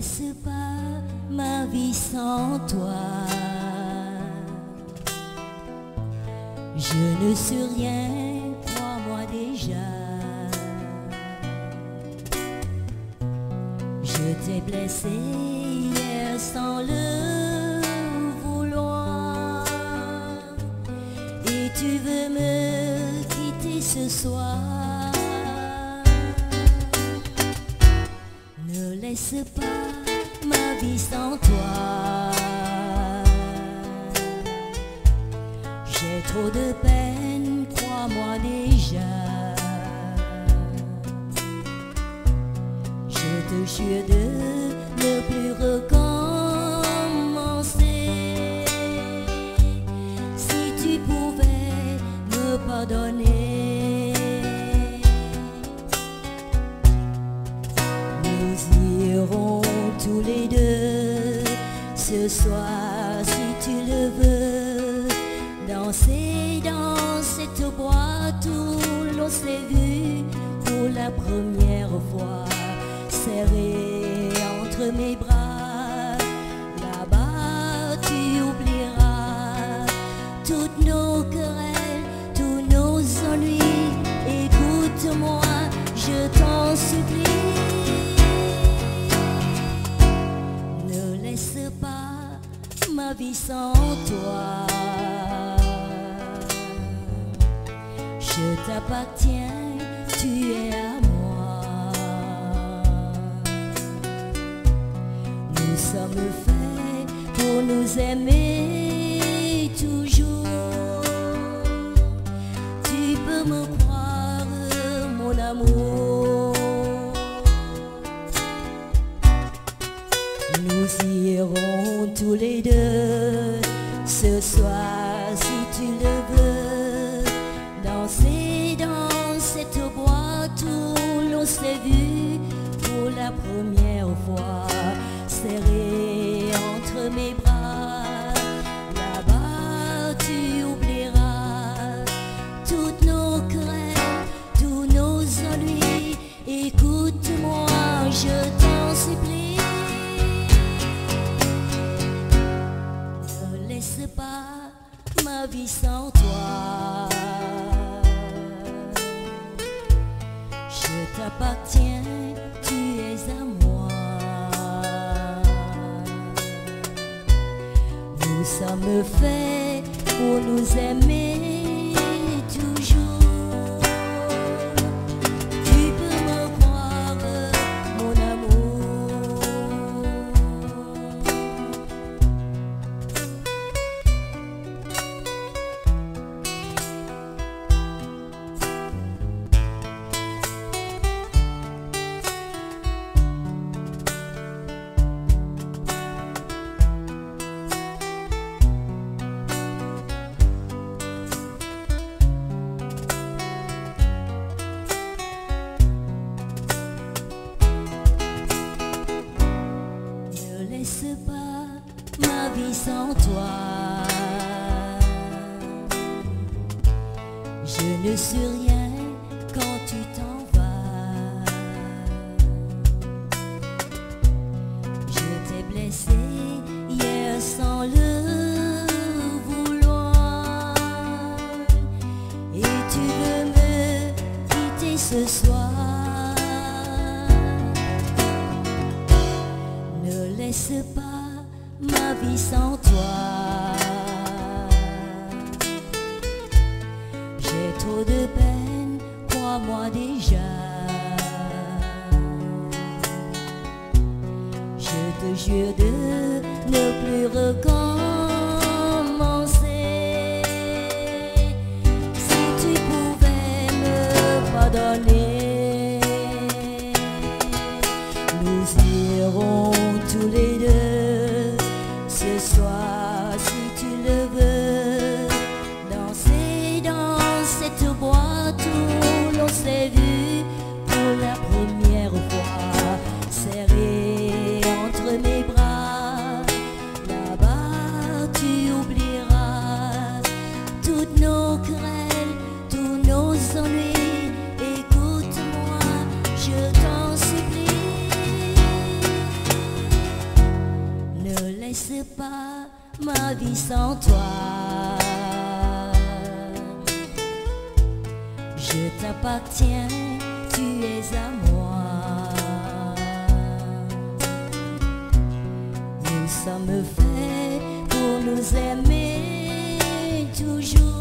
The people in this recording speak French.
laisse pas ma vie sans toi. Je ne suis rien, crois-moi déjà. Je t'ai blessé hier sans le vouloir, et tu veux me quitter ce soir. Ne laisse pas ma vie sans toi. J'ai trop de peine, crois-moi déjà. Je te jure de ne plus recommencer. Si tu pouvais me pardonner, nous irons tous les deux ce soir, si tu le veux, danser dans cette boîte où l'on s'est vu pour la première fois, serré entre mes bras. Là-bas tu oublieras toutes nos querelles, tous nos ennuis. Écoute-moi, je t'en supplie. Ne laisse pas ma vie sans toi. Je t'appartiens, tu es à moi. Nous sommes faits pour nous aimer toujours. Tu peux me croire, mon amour. Nous irons tous les deux ce soir, si tu le veux, danser dans cette boîte où l'on s'est vu pour la première fois, serré entre mes bras. Là-bas tu oublieras toutes nos querelles, tous nos ennuis. Écoute-moi, je t'en supplie. Ne laisse pas ma vie sans toi. Je t'appartiens, tu es à moi. Nous sommes faits pour nous aimer toujours. Tu peux me croire, mon amour. Ne laisse pas ma vie sans toi. Je ne suis rien quand tu t'en vas. Je t'ai blessé hier sans le vouloir, et tu veux me quitter ce soir. Ne laisse pas ma vie sans toi. J'ai trop de peine, crois-moi déjà. Je te jure de ne plus recommencer. Si tu pouvais me pardonner, nous irons tous les deux ce soir, si tu le veux, danser dans cette boîte où l'on s'est vu pour la première fois, serré entre mes bras. Là-bas laisse pas ma vie sans toi. Je t'appartiens, tu es à moi. Nous sommes faits pour nous aimer toujours.